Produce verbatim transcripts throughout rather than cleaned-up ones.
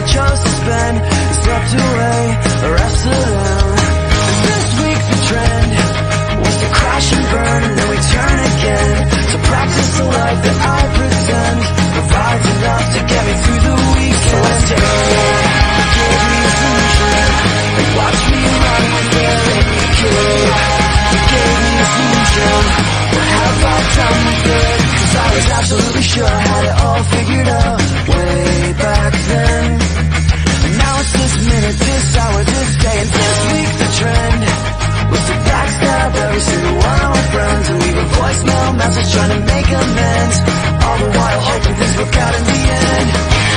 chose to spend, slept away the rest of them. And this week the trend was to crash and burn, and then we turn again. So practice the life that I pretend provides enough to get me through the weekend. So let's take it, give me a solution, and watch me run with it. Kid, you gave me a solution, what have I done with it? Cause I was absolutely sure I had it all figured out way back then. And now it's this minute, this hour, this day, and this week the trend was to backstab every single one of my friends and leave a voicemail message trying to make amends, all the while hoping things work out in the end.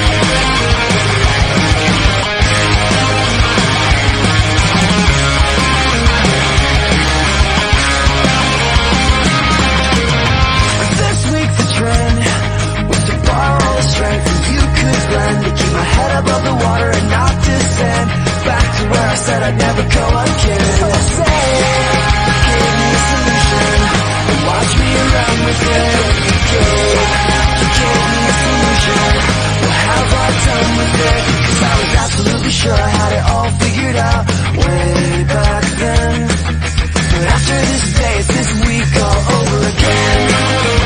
This week the trend was to borrow all the strength that you could blend to keep my head above the water and not descend back to where I said I'd never go again. So I say, give me a solution and watch me run with it. Give, you gave me a solution, what have I done with it? Cause I was absolutely sure I had it all figured out way back then. But after this day, it's this week all over again.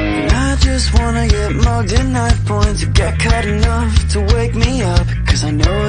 Wanna get mugged in knife points, get cut enough to wake me up. Cause I know